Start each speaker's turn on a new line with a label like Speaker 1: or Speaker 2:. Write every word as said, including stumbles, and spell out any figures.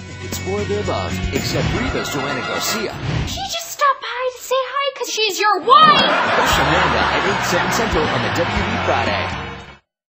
Speaker 1: and explore their love, except Reva's Joanna Garcia.
Speaker 2: She just stopped by to say hi because she's your wife!
Speaker 1: Watch Amanda at eight, seven Central on the W B Friday.